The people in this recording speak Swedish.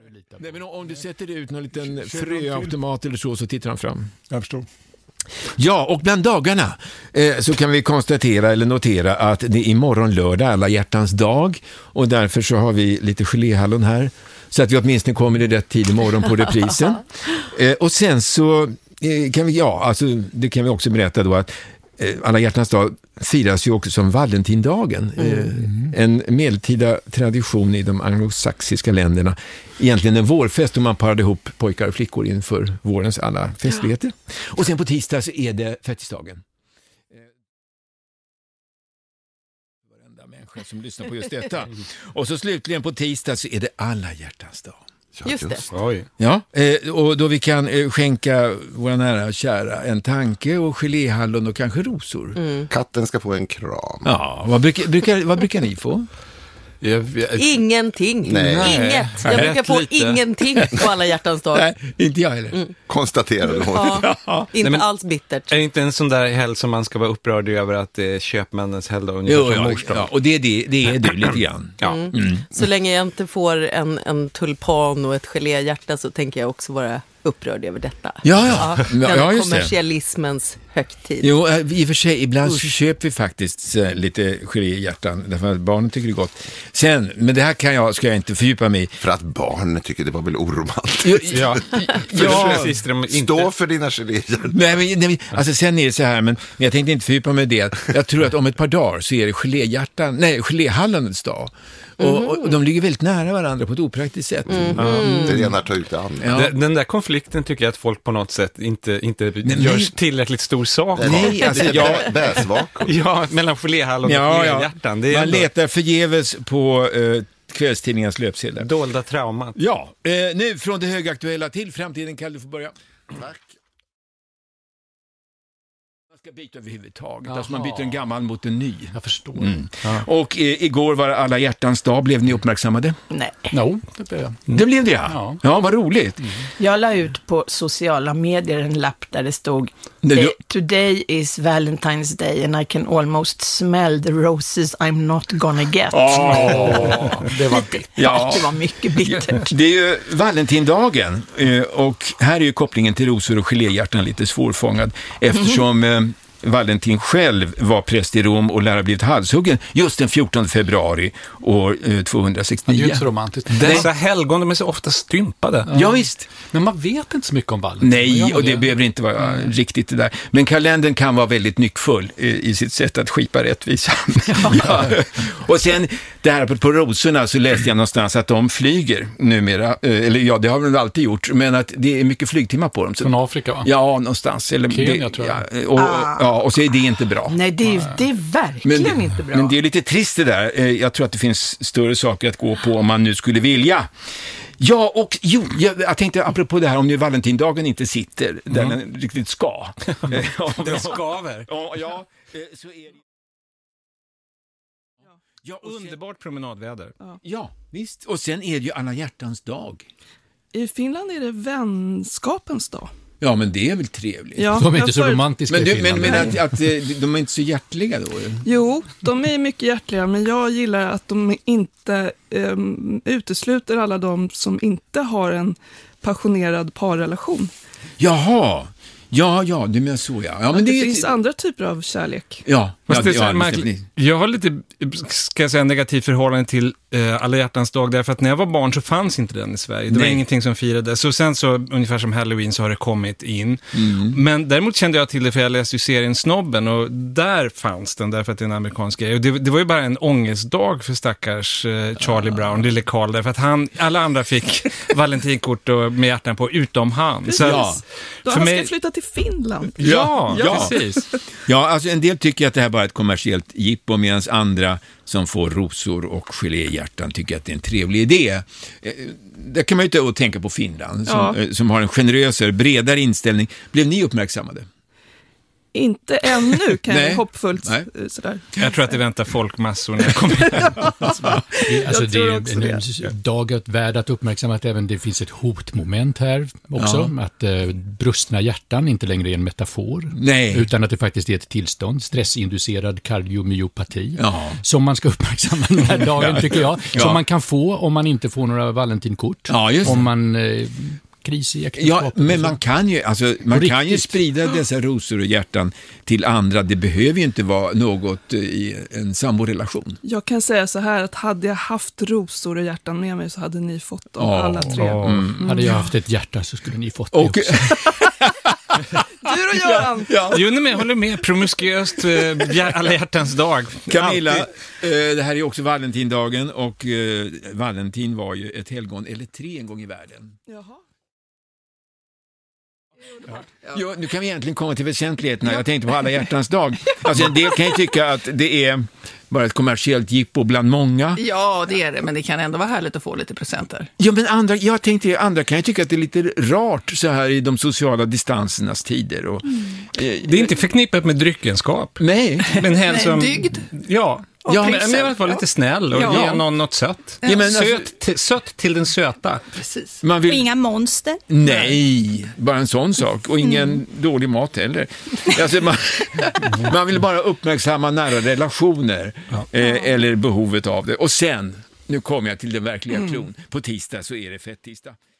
Nej, men om du sätter ut någon liten fröautomat eller så tittar han fram. Jag förstår. Ja, och bland dagarna så kan vi konstatera eller notera att det är imorgon lördag, alla hjärtans dag, och därför så har vi lite geléhallon här så att vi åtminstone kommer i rätt tid imorgon på reprisen. Och sen så kan vi, det kan vi också berätta då att alla hjärtans dag firas ju också som Valentindagen. En medeltida tradition i de anglosaxiska länderna. Egentligen en vårfest då man parade ihop pojkar och flickor inför vårens alla festligheter. Och sen på tisdag så är det fettisdagen. Varenda människa som lyssnar på just detta. Och så slutligen på tisdag så är det alla hjärtans dag. Just det. Oj. Ja, och då vi kan skänka våra nära och kära en tanke och geléhallon och kanske rosor. Katten ska få en kram. Ja, vad brukar ni få? Ingenting. Nej. Inget. Jag brukar få ingenting på alla hjärtans dag. Nej, inte jag heller. Konstaterade hon. Ja, inte alls bittert. Är det inte en sån där helg som man ska vara upprörd över att det är köpmännens helgdag ungefär som mors dag? Ja, och det är du lite grann. Ja. Så länge jag inte får en tulpan och ett geléhjärta så tänker jag också vara upprörd över detta. Ja, just det. Kommersialismens högtid. Jo, i och för sig, ibland så köper vi faktiskt lite geléhjärtan därför att barnen tycker det är gott. Sen, men det här ska jag inte fördjupa mig i. För att barnen tycker det var väl oromantiskt. Ja. Stå för dina geléhjärtan. Nej, alltså sen är det så här, men jag tänkte inte fördjupa mig i det. Jag tror att om ett par dagar så är det geléhallonets dag. Och de ligger väldigt nära varandra på ett opraktiskt sätt. Det ena tar ut det andra. Ja. Den där konflikten tycker jag att folk på något sätt inte görs tillräckligt stor sak av. Nej, alltså bäsvakor. Ja, mellan geléhallon och geléhjärtan. Det är man letar förgäves på kvällstidningens löpsedlar. dolda traumat. Ja, nu från det högaktuella till framtiden. Kalle, du får börja. Tack. Man ska byta överhuvudtaget. Alltså man byter en gammal mot en ny. Jag förstår. Ja. Och igår var alla hjärtans dag. Blev ni uppmärksammade? Nej. No, det blev jag. Det blev det, ja. Ja, vad roligt. Jag la ut på sociala medier en lapp där det stod Today is Valentine's Day and I can almost smell the roses I'm not gonna get. Det var bittert. Ja. Det var mycket bittert. Det är ju Valentindagen och här är ju kopplingen till rosor och geléhjärtan lite svårfångad eftersom Valentin själv var präst i Rom och lär blivit halshuggen just den 14 februari år 269. Det är ju inte så romantiskt. Dessa helgon, de är så ofta stympade. Ja, visst. Men man vet inte så mycket om Valentin. Nej, och det behöver inte vara riktigt det där. Men kalendern kan vara väldigt nyckfull i sitt sätt att skipa rättvisa. Ja. Och sen, det här på rosorna så läste jag någonstans att de flyger numera. Eller ja, det har de alltid gjort. Men att det är mycket flygtimmar på dem. Från Afrika, va? Ja, någonstans. Eller Kenya, tror jag. Och så är det inte bra. Nej, det är verkligen inte bra. Men det är lite trist det där. Jag tror att det finns större saker att gå på om man nu skulle vilja. Ja, och jag tänkte apropå det här om nu Valentindagen inte sitter där den riktigt ska. Den skaver. Ja, så är det. Ja, Underbart promenadväder. Ja, visst. Och sen är det ju alla hjärtans dag. I Finland är det vänskapens dag. Ja, men det är väl trevligt. Ja, de är inte så romantiska i Finland. Men att de är inte så hjärtliga då? Jo, de är mycket hjärtliga, men jag gillar att de inte utesluter alla de som inte har en passionerad parrelation. Jaha. Ja, du menar så, ja. Ja, men det finns andra typer av kärlek. Ja. Jag har lite, ska jag säga, negativt förhållande till alla hjärtans dag, därför att när jag var barn så fanns inte den i Sverige. Det var ingenting som firade. Så sen så, ungefär som Halloween, så har det kommit in. Men däremot kände jag till det för jag läste ju serien Snobben, och där fanns den, därför att det är en amerikansk grej. Och det var ju bara en ångestdag för stackars Charlie Brown, lille Carl, därför att alla andra fick valentinkort med hjärtan på, utom han. Precis. Så, då han ska flytta till Finland. Ja, precis. Ja, alltså en del tycker att det här bara är ett kommersiellt jippo, medan andra som får rosor och geléhjärtan tycker att det är en trevlig idé. Där kan man ju inte tänka på Finland som har en generösare, bredare inställning. Blev ni uppmärksammade? Inte ännu kan jag hoppfullt sådär. Jag tror att det väntar folkmassor när jag kommer hem. Det är en dag värd att uppmärksamma att även det finns ett hotmoment här också. Ja. Att brustna hjärtan inte längre är en metafor. Nej. Utan att det faktiskt är ett tillstånd, stressinducerad kardiomyopati. Ja. Som man ska uppmärksamma den här dagen tycker jag. Ja. Som man kan få om man inte får några valentinkort. Ja, just det. Om man... kris i äktenskapet. Ja, men man kan ju sprida dessa rosor och hjärtan till andra. Det behöver ju inte vara något i en samborelation. Jag kan säga så här att hade jag haft rosor och hjärtan med mig så hade ni fått dem alla tre. Hade jag haft ett hjärta så skulle ni fått det också. Du och Göran. Jo, men jag håller med. Promiskuöst alla hjärtans dag. Camilla, det här är också Valentindagen och Valentin var ju ett helgon eller 3 en gång i världen. Jaha. Jo, nu kan vi egentligen komma till väsentligheterna. Jag tänkte på alla hjärtans dag. Alltså en del kan ju tycka att det är bara ett kommersiellt jippo bland många. Ja, det är det, men det kan ändå vara härligt att få lite presenter. Ja, men andra kan ju tycka att det är lite rart så här i de sociala distansernas tider. Och, det är inte förknippat med dryckenskap. Nej. Men en dygd. Ja. Men att vara lite snäll och ge någon något sött. Ja, men sött till den söta. Precis. Och inga monster. Nej, bara en sån sak. Och ingen dålig mat heller. Alltså, man vill bara uppmärksamma nära relationer eller behovet av det. Och sen, nu kommer jag till den verkliga klon. På tisdag så är det fett-tisdag.